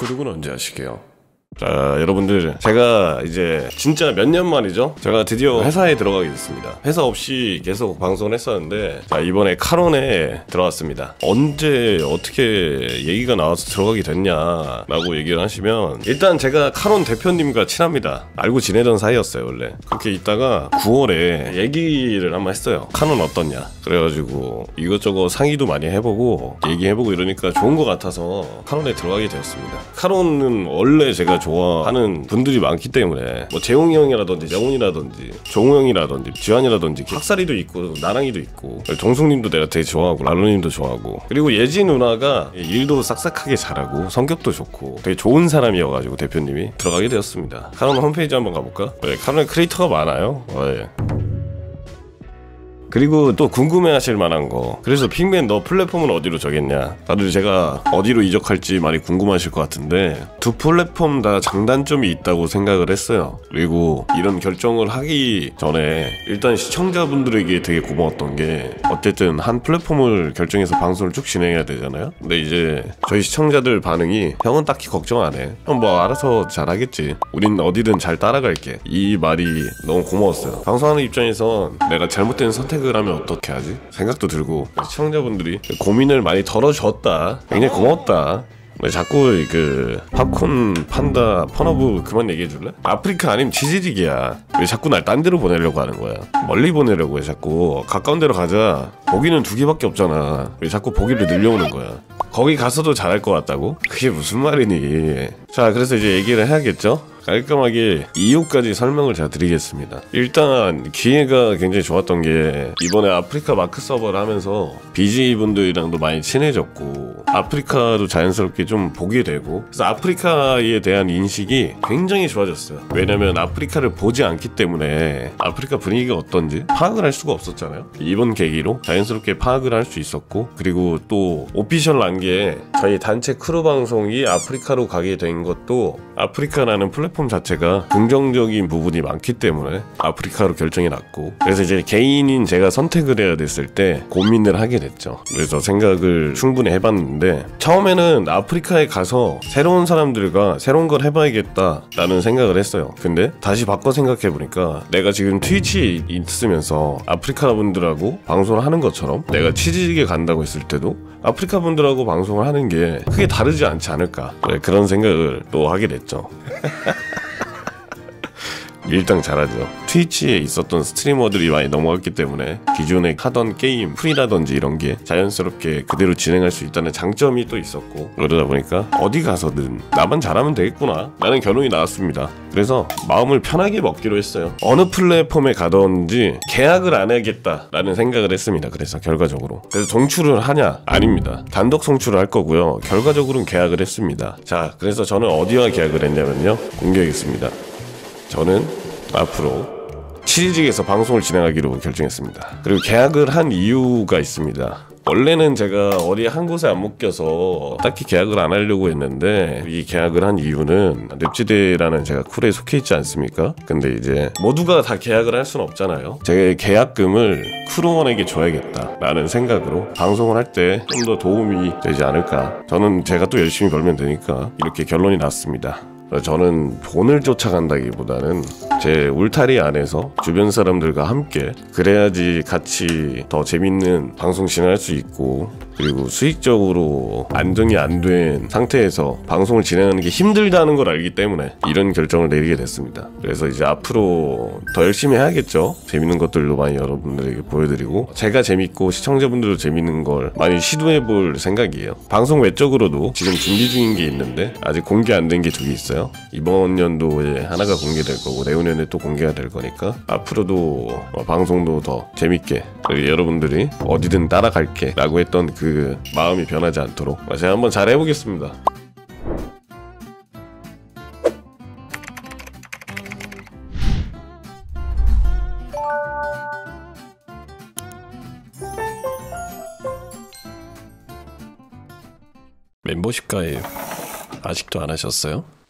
구독은 언제 하시게요? 자, 여러분들, 제가 이제 진짜 몇 년 만이죠? 제가 드디어 회사에 들어가게 됐습니다. 회사 없이 계속 방송을 했었는데, 자, 이번에 카론에 들어왔습니다. 언제 어떻게 얘기가 나와서 들어가게 됐냐라고 얘기를 하시면, 일단 제가 카론 대표님과 친합니다. 알고 지내던 사이였어요, 원래. 그렇게 있다가 9월에 얘기를 한번 했어요. 카론 어떻냐? 그래가지고 이것저것 상의도 많이 해보고 얘기해보고 이러니까 좋은 것 같아서 카론에 들어가게 되었습니다. 카론은 원래 제가 좋아하는 분들이 많기 때문에 뭐 재홍이 형이라든지 영훈이라든지 종우 형이라든지 지환이라든지 학살이도 있고 나랑이도 있고 정숙님도 내가 되게 좋아하고 랄로님도 좋아하고, 그리고 예지 누나가 일도 싹싹하게 잘하고 성격도 좋고 되게 좋은 사람이어가지고 대표님이 들어가게 되었습니다. 카론 홈페이지 한번 가볼까? 네, 카론에 크리에이터가 많아요. 네. 그리고 또 궁금해하실 만한 거, 그래서 핑맨 너 플랫폼은 어디로 정했냐? 다들 제가 어디로 이적할지 많이 궁금하실 것 같은데, 두 플랫폼 다 장단점이 있다고 생각을 했어요. 그리고 이런 결정을 하기 전에 일단 시청자분들에게 되게 고마웠던 게, 어쨌든 한 플랫폼을 결정해서 방송을 쭉 진행해야 되잖아요. 근데 이제 저희 시청자들 반응이 형은 딱히 걱정 안 해, 형 뭐 알아서 잘하겠지, 우린 어디든 잘 따라갈게, 이 말이 너무 고마웠어요. 방송하는 입장에선 내가 잘못된 선택 을 하면 어떻게 하지? 생각도 들고, 시청자분들이 고민을 많이 덜어줬다, 굉장히 고맙다. 왜 자꾸 그 팝콘 판다 펀어브 그만 얘기해줄래? 아프리카 아니면 치즈직이야. 왜 자꾸 날 딴 데로 보내려고 하는 거야? 멀리 보내려고 해. 자꾸 가까운 데로 가자. 보기는 2개밖에 없잖아. 왜 자꾸 보기를 늘려오는 거야? 거기 가서도 잘할 것 같다고? 그게 무슨 말이니? 자, 그래서 이제 얘기를 해야겠죠? 깔끔하게 이유까지 설명을 제가 드리겠습니다. 일단 기회가 굉장히 좋았던 게, 이번에 아프리카 마크 서버를 하면서 BJ 분들이랑도 많이 친해졌고 아프리카도 자연스럽게 좀 보게 되고, 그래서 아프리카에 대한 인식이 굉장히 좋아졌어요. 왜냐면 아프리카를 보지 않기 때문에 아프리카 분위기가 어떤지 파악을 할 수가 없었잖아요. 이번 계기로 자연스럽게 파악을 할 수 있었고, 그리고 또 오피셜한 게 저희 단체 크루 방송이 아프리카로 가게 된 것도, 아프리카라는 플랫폼 자체가 긍정적인 부분이 많기 때문에 아프리카로 결정이 났고, 그래서 이제 개인인 제가 선택을 해야 됐을 때 고민을 하게 됐죠. 그래서 생각을 충분히 해봤는데, 처음에는 아프리카에 가서 새로운 사람들과 새로운 걸 해봐야겠다라는 생각을 했어요. 근데 다시 바꿔 생각해보니까, 내가 지금 트위치에 있으면서 아프리카 분들하고 방송을 하는 것처럼 내가 치즈직에 간다고 했을 때도 아프리카 분들하고 방송을 하는 게 크게 다르지 않지 않을까, 그런 생각을 또 하게 됐죠. 일당 잘하죠. 트위치에 있었던 스트리머들이 많이 넘어갔기 때문에 기존에 하던 게임 풀이라든지 이런 게 자연스럽게 그대로 진행할 수 있다는 장점이 또 있었고, 그러다 보니까 어디 가서든 나만 잘하면 되겠구나 라는 결론이 나왔습니다. 그래서 마음을 편하게 먹기로 했어요. 어느 플랫폼에 가든지 계약을 안 해야겠다라는 생각을 했습니다. 그래서 결과적으로, 그래서 송출을 하냐? 아닙니다. 단독 송출을 할 거고요. 결과적으로는 계약을 했습니다. 자, 그래서 저는 어디와 계약을 했냐면요, 공개하겠습니다. 저는 앞으로 치즈직에서 방송을 진행하기로 결정했습니다. 그리고 계약을 한 이유가 있습니다. 원래는 제가 어디 한 곳에 안 묶여서 딱히 계약을 안 하려고 했는데, 이 계약을 한 이유는 랩지대라는 제가 쿨에 속해 있지 않습니까? 근데 이제 모두가 다 계약을 할 수는 없잖아요. 제 계약금을 크루원에게 줘야겠다라는 생각으로 방송을 할 때 좀 더 도움이 되지 않을까. 저는 제가 또 열심히 벌면 되니까 이렇게 결론이 났습니다. 저는 본을 쫓아간다기보다는 제 울타리 안에서 주변 사람들과 함께, 그래야지 같이 더 재밌는 방송 진행할 수 있고, 그리고 수익적으로 안정이 안 된 상태에서 방송을 진행하는 게 힘들다는 걸 알기 때문에 이런 결정을 내리게 됐습니다. 그래서 이제 앞으로 더 열심히 해야겠죠. 재밌는 것들도 많이 여러분들에게 보여드리고, 제가 재밌고 시청자분들도 재밌는 걸 많이 시도해볼 생각이에요. 방송 외적으로도 지금 준비 중인 게 있는데 아직 공개 안 된 게 2개 있어요. 이번 연도에 하나가 공개될 거고 내후년에 또 공개가 될 거니까, 앞으로도 방송도 더 재밌게, 여러분들이 어디든 따라갈게 라고 했던 그 마음이 변하지 않도록 제가 한번 잘 해보겠습니다. 멤버십 가입 아직도 안 하셨어요?